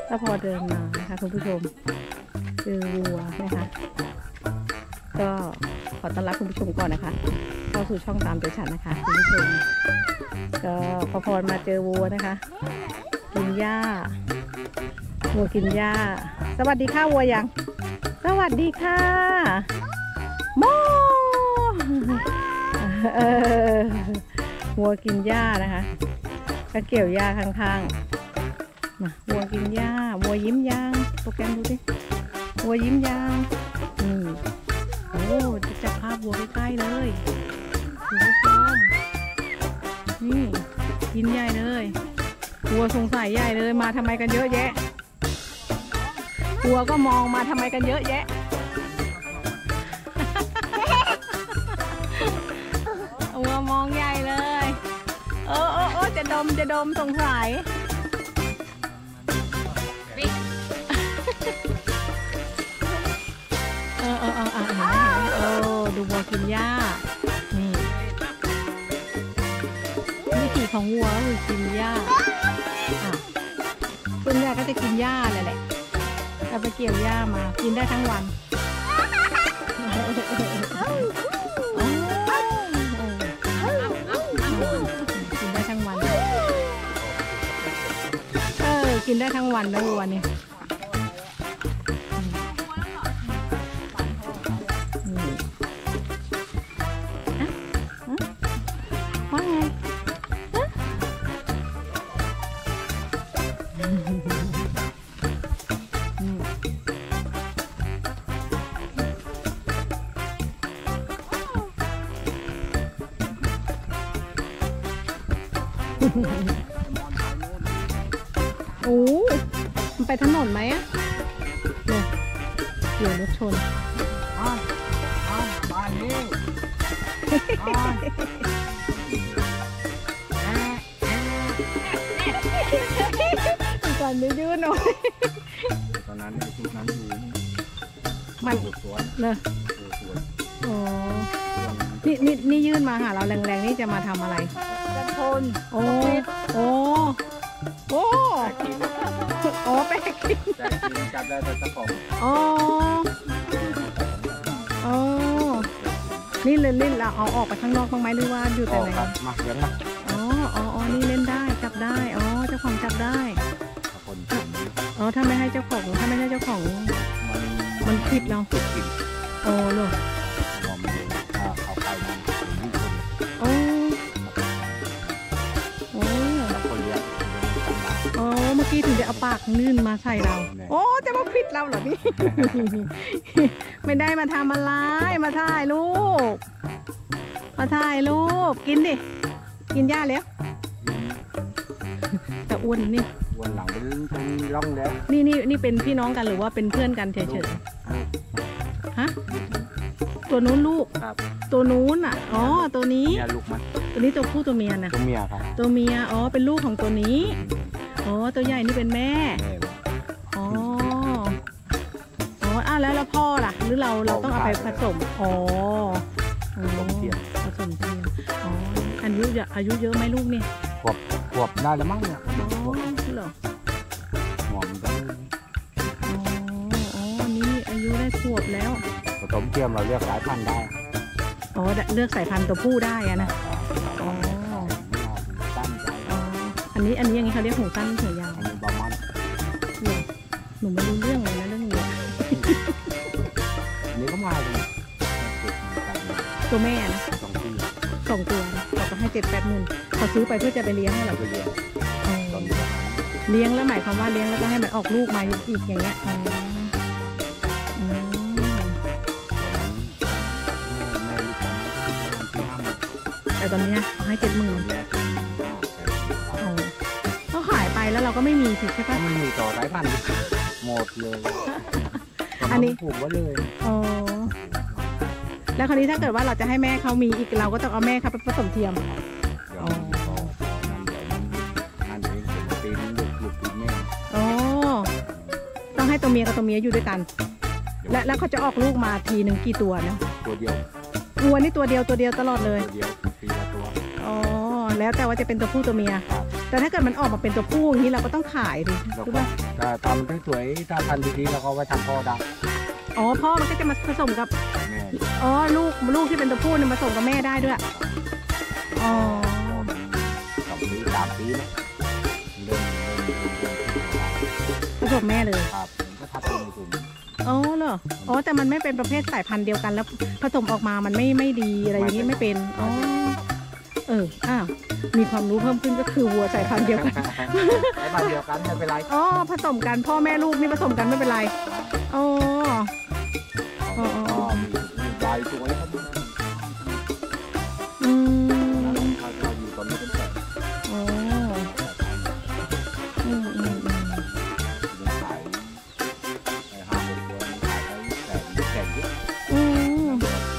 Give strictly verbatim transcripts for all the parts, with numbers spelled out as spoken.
ถ้าพอเดินมานะคะคุณผู้ชมเจอวัวนะคะก็ขอต้อนรับคุณผู้ชมก่อนนะคะเข้าสู่ช่องตามใจฉันนะคะคุณผู้ชมก็พอพรมาเจอวัวนะคะกินหญ้าวัวกินหญ้าสวัสดีค่ะวัวยังสวัสดีค่ะโมเออวัวกินหญ้านะคะก็เกี่ยวหญ้าข้างๆมาวัวกินหญ้าวัวยิ้มยางโปรแกรมดูดิวัวยิ้มยางอืมโอ้จะจับภาพวัวใกล้ๆเลยคุณผู้ชมนี่กินใหญ่เลยวัวสงสัยใหญ่เลยมาทำไมกันเยอะแยะวัวก็มองมาทำไมกันเยอะแยะวัวมองใหญ่เลยโอ้โอ้โอ้จะดมจะดมสงสัยเออเออเออเออเห็นไหมเห็นไหมโอ้ดูวัวกินหญ้านี่วิธีของวัวคือกินหญ้าอ่ะส่วนใหญ่ก็จะกินหญ้าแหละแหละเอาไปเกี่ยวหญ้ามากินได้ทั้งวันกินได้ทั้งวันเออกินได้ทั้งวันนะวัวนี่ว่าไงโอ้มันไปถนนไหมอะเนี่ยเดี๋ยวรถชนอ้าวอ้าวบ้านนี้ก่อนไม่ยืนหน่อยตอนนั้นไอ้ชุดนั้นอยู่มันสวนเนอะโอ้นี่นี่นี่ยื่นมาหาเราแรงๆนี่จะมาทำอะไรกันชนโอ้โอ้โอ้โอ้แปลกกินจับได้แต่เจ้าของอ๋ออ๋อนี่เล่นเล่นเราเอาออกไปข้างนอกบ้างไหมหรือว่าอยู่แต่ไหนมาเดี๋ยวนะอ๋ออ๋ออ๋อนี่เล่นได้จับได้อ๋อเจ้าของจับได้อ๋อถ้าไม่ให้เจ้าของถ้าไม่ให้เจ้าของมันมันผิดเราโอ้ลูกเขาไปมันโอ้โอ้โอ้เมื่อกี้ถึงจะเอาปากนื่นมาใส่เราโอ้จะมาผิดเราเหรอนี่ไม่ได้มาทำอะไรมาถ่ายรูปมาถ่ายรูปกินดิกินหญ้าแล้วแต่อ้วนนี่อ้วนหลังเป็นตรงร่องแล้วนี่นี่นี่เป็นพี่น้องกันหรือว่าเป็นเพื่อนกันเฉยๆฮะตัวนู้นลูกตัวนู้นอ่ะอ๋อตัวนี้ลูกมันตัวนี้ตัวผู้ตัวเมียนะตัวเมียครับตัวเมียอ๋อเป็นลูกของตัวนี้อ๋อตัวใหญ่นี่เป็นแม่อ๋ออ๋ออ้าวแล้วแล้วพ่อล่ะหรือเราเราต้องเอาไปผสมอ๋อผสมเทียมผสมเทียมอ๋ออายุอายุเยอะไหมลูกนี่ขวบขวบได้แล้วมั้งเนี่ยอ๋อเหรอหอมได้อ๋ออ๋อนี่อายุได้ขวบแล้วผสมเทียมเราเลือกสายพันธุ์ได้อ๋อเลือกสายพันธุ์ตัวผู้ได้อะนะอ๋ออันนี้อันนี้อย่างนี้เขาเรียกหูสั้นหูยาวอันนี้บามันหนูไม่รู้เรื่องเลยนะเรื่องนี้อันนี้ก็มาเลยตัวแม่นะสองตัวสองตัวเราก็ให้เจ็ดแปดหมื่นเขาซื้อไปเพื่อจะไปเลี้ยงให้เราไปเลี้ยงเลี้ยงแล้วหมายความว่าเลี้ยงแล้วก็ให้มันออกลูกมาอีกอย่างเงี้ยแต่ตอนนี้ให้เจ็ดหมื่นเขาขายไปแล้วเราก็ไม่มีสิใช่ปะไม่มีต่อสายพันธุ์หมดเลยอันนี้ผูกไว้เลยอ๋อแล้วคราวนี้ถ้าเกิดว่าเราจะให้แม่เขามีอีกเราก็ต้องเอาแม่เขาไปผสมเทียมอ๋อนั่นเองเป็นลูกลูกแม่อ๋อต้องให้ตัวเมียกับตัวเมียอยู่ด้วยกันและแล้วเขาจะออกลูกมาทีหนึ่งกี่ตัวนะตัวเดียววัวนี่ตัวเดียวตัวเดียวตลอดเลยตัวเดียวปีละตัวอ๋อแล้วแต่ว่าจะเป็นตัวผู้ตัวเมียครับแต่ถ้าเกิดมันออกมาเป็นตัวผู้อย่างนี้เราก็ต้องขายดิแล้วรู้ก็ป่ะถ้าตอนมันสวยๆถ้าพันธุ์ดีๆเราก็ไว้ทำพ่อดังอ๋อพ่อมันก็จะมาผสมกับแม่อ๋อลูกลูกที่เป็นตัวผู้เนี่ยมาผสมกับแม่ได้ด้วยอ๋อสองปีสามปีนะเริ่มเริ่มเริ่มเริ่มที่จะผสมแม่เลยครับผมก็ทับเป็นในกลุ่มอ๋อเหรออ๋อแต่มันไม่เป็นประเภทสายพันธุ์เดียวกันแล้วผสมออกมามันไม่ไม่ดีอะไรอย่างนี้ไม่เป็นอ๋อเอออ้าวมีความรู้เพิ่มขึ้นก็คือวัวสายพันธุ์เดียวกันไอ้บ้านเดียวกันไม่เป็นไรอ๋อผสมกันพ่อแม่ลูกนี่ผสมกันไม่เป็นไรอ๋อ อ๋ออ๋อก็มีมีใบสวยครับอืมถ้าเราอยู่ตอนนี้เป็นแสนอ๋ออืมอืมอืมยังขายไอ้ห้าหกตัวมันขายได้แสนแสนเยอะอืม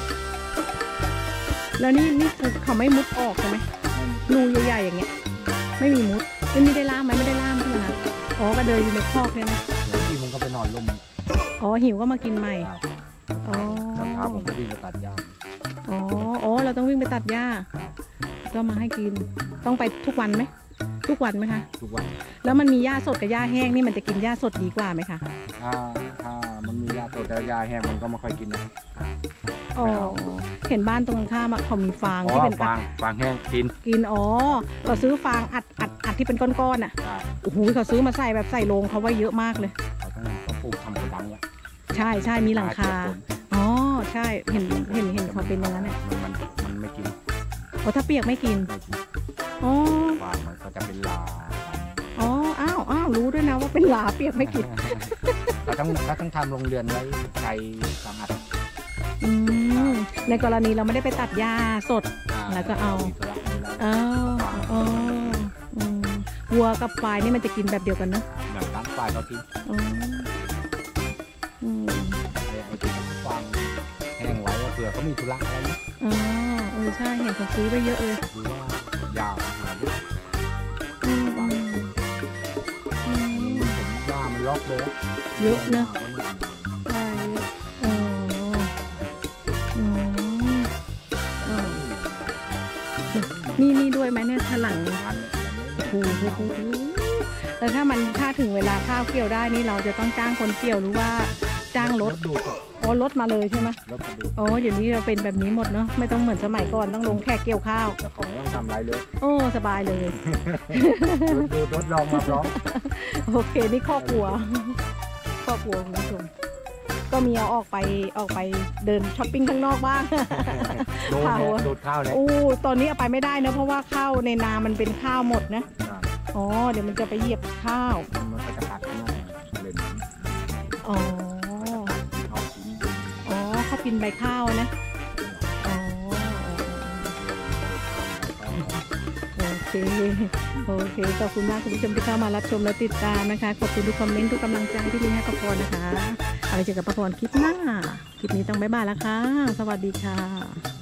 แล้วนี่นี่คือเขาไม่มุดออกใช่ไหมรูใหญ่ๆอย่างเงี้ยไม่มีมุดแล้วนี่ได้ล่ามไหมไม่ได้ล่ามใช่ไหมคะอ๋อก็เดินอยู่ในคอกเลยนะบางทีมันก็ไปนอนลุ่มอ๋อหิวก็มากินใหม่ครับอ๋อตอนเช้าผมก็วิ่งไปตัดหญ้าอ๋ออ๋อเราต้องวิ่งไปตัดหญ้าก็มาให้กินต้องไปทุกวันไหมทุกวันไหมคะทุกวันแล้วมันมีหญ้าสดกับหญ้าแห้งนี่มันจะกินหญ้าสดดีกว่าไหมคะถ้าถ้ามันมีหญ้าสดแต่หญ้าแห้งมันก็ไม่ค่อยกินนะอ๋อเห็นบ้านตรงข้ามอะเขามีฟางอ๋อที่เป็นอัฟาดงฟางแห้งกินกินอ๋อเราซื้อฟางอัดอัดอัดที่เป็นก้อนๆอ่ะครับโอ้โหเขาซื้อมาใส่แบบใส่โรงเขาไว้เยอะมากเลยเขาต้องเขาปลูกทำกระดังไว้ใช่ใช่มีหลังคาเก็บฝนอ๋อใช่เห็นเห็นเห็นเขาเป็นอย่างนั้นเนี่ยมันมันมันไม่กินโอ้ถ้าเปียกไม่กินไม่กินอ๋อฟางมันก็จะเป็นลาอ๋ออ้าวอ้าวรู้ด้วยนะว่าเป็นหลาเปียกไม่กินเขาต้องเขาต้องทำโรงเรือนไว้ไกลสามอัดอืมในกรณีเราไม่ได้ไปตัดหญ้าสด แล้วก็เอามีธุระมีอะไรอ๋ออ๋ออืมวัวกับควายนี่มันจะกินแบบเดียวกันเนอะแบบตั้งฝ่ายเขากินอ๋ออืมไอ้ไอ้ที่เขาฟางแห้งไว้ก็เผื่อเขามีธุระอะไรนะอ๋อเออใช่เห็นเขาซื้อไปเยอะเลยหรือว่ายาวหาเยอะอืมอืมอืมผมว่ามันล็อกเลยเยอะเนอะ ใช่เอออืมเออนี่นี่ด้วยไหมเนี่ยถลังมันโอ้โหแล้วถ้ามันถ้าถึงเวลาข้าวเกี่ยวได้นี่เราจะต้องจ้างคนเกี่ยวหรือว่าจ้างรถดูดอ๋อรถมาเลยใช่ไหมรถกระดูกอ๋อเดี๋ยวนี้เราเป็นแบบนี้หมดเนาะไม่ต้องเหมือนสมัยก่อนต้องลงแค่เกี่ยวข้าวเจ้าของไม่ต้องทำอะไรเลยโอ้สบายเลยดูดูรถลองมาร้องโอเคนี่ครอบครัวครอบครัวคุณผู้ชมก็มีเอาออกไปออกไปเดินช้อปปิ้งข้างนอกบ้างดูข้าวเนี่ยดูดข้าวเนี่ยอู้ตอนนี้เอาไปไม่ได้นะเพราะว่าข้าวในนามันเป็นข้าวหมดนะ อ๋อ เดี๋ยวมันจะไปเหยียบข้าวมันก็จะตัดข้างนอกเล่นอ๋อข้าวกินอ๋อเขากินใบข้าวนะ อ๋อ โอเค โอเค ขอบคุณมากคุณผู้ชมที่เข้ามารับชมและติดตามนะคะ ขอบคุณทุกคอมเมนต์ทุกกำลังใจที่มีให้กับพรนะคะเอาไปเจอกับป้าพรคลิปหน้า คลิปนี้ต้องบ๊ายบายแล้วค่ะ สวัสดีค่ะ